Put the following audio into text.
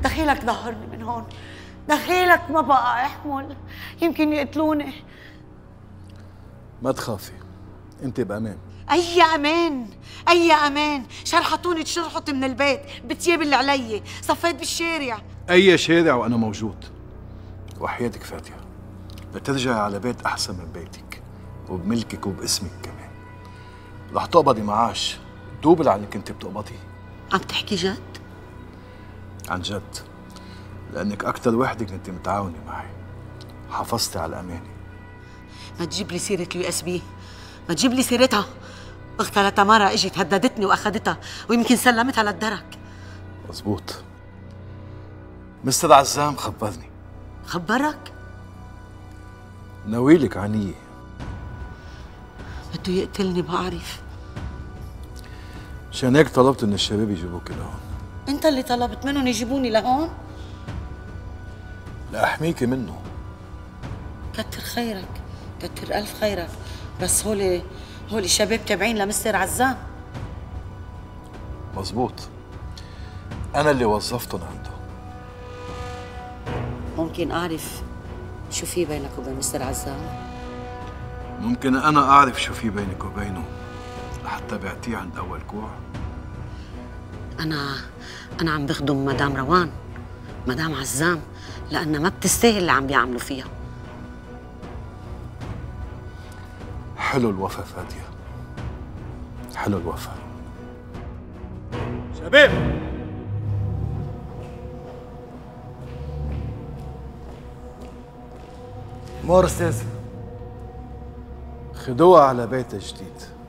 دخيلك ظهرني من هون، دخيلك ما بقى احمل، يمكن يقتلوني. ما تخافي، انت بامان. اي امان؟ اي امان؟ شرحطوني تشرحط من البيت بتياب اللي علي، صفيت بالشارع. اي شارع وانا موجود. وحياتك فاتحه لترجعي على بيت احسن من بيتك، وبملكك وباسمك كمان. رح تقبضي معاش دوبل عن اللي كنت بتقبضيه. عم تحكي جد؟ عن جد، لانك اكثر وحده كنت متعاونه معي، حافظتي على اماني. ما تجيب لي سيره اليو اس بي، ما تجيب لي سيرتها. اختها لتمارا اجت هددتني واخذتها، ويمكن سلمتها للدرك. مزبوط. مستر عزام خبرني. خبرك؟ ناويلك عنية. بده يقتلني بعرف. مشان هيك طلبت من الشباب يجيبوك لهون. انت اللي طلبت منهم يجيبوني لهون؟ لأحميكي منه. كتر خيرك، كتر ألف خيرك، بس هولي شباب تابعين لمستر عزام. مزبوط، أنا اللي وظفتهم عنده. ممكن أعرف شو في بينك وبين مستر عزام؟ ممكن أنا أعرف شو في بينك وبينه لحتى بعتيه عند أول كوع؟ أنا عم بخدم مدام روان، مدام عزام، لأنها ما بتستاهل اللي عم بيعملوا فيها. حلو الوفا فادية، حلو الوفا. شباب، مور استاذ. خدوها على بيت جديد.